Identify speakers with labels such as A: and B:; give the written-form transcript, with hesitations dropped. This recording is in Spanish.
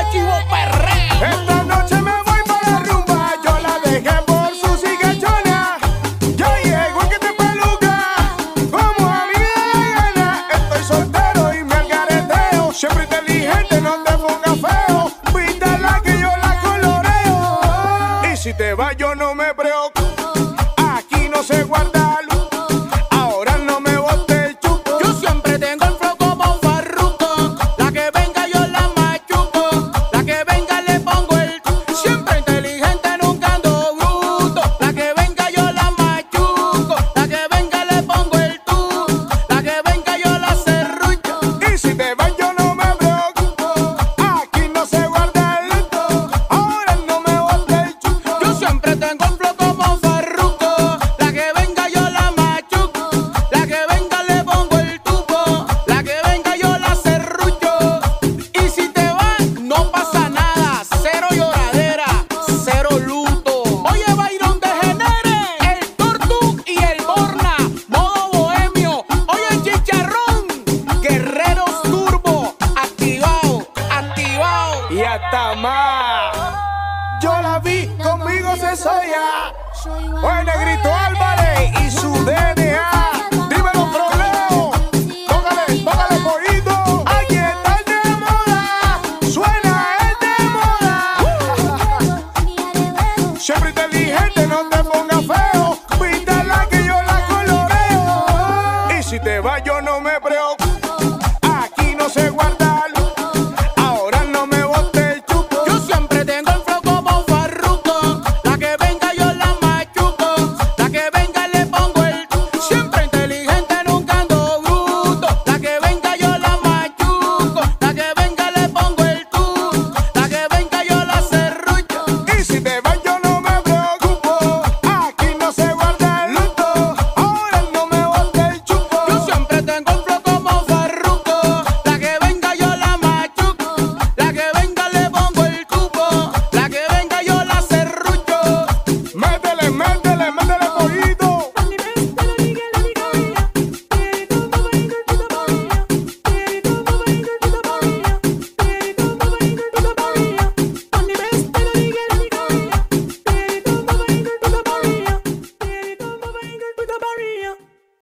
A: Chivo Perreo.
B: Esta noche me voy para la rumba, yo la dejé por su cigachona. Yo llego en que te peluca, como a mí me da la gana. Estoy soltero y me algareteo, siempre inteligente, no te pongas feo. Píntala que yo la coloreo. Y si te vas yo no me preocupo, aquí no se guarda luz. Ahora no me bote el chupo.
A: Yo siempre tengo el flow como un farruco. La que venga yo la machuco. La que venga le pongo el siempre inteligente, nunca ando bruto. La que venga yo la machuco. La que venga le pongo el tú. La que venga yo la serrucho.
B: Y si te vas yo no me preocupo, aquí no se guarda el luto. Ahora no me bote el chupo.
A: Yo siempre tengo el flow como un farruco. La que venga yo la machuco. La que venga le pongo el tubo. La que venga yo la serrucho. Y si te vas, no pasa nada. Cero lloradera, cero luto. Oye, Byron Degenere, el Tortu y el Borna, modo bohemio. Oye, Chicharrón, Guerreros Turbo, activado, activado.
B: Y hasta más. Yo la vi, conmigo se soya. Oye, Negrito Álvarez y su DNA. Dímelo, Proleo. Tócale, tócale, pollito. Aquí está el de moda. Suena el de moda. Siempre inteligente, no te pongas feo. Píntala que yo la coloreo. Y si te vas yo no me preocupo.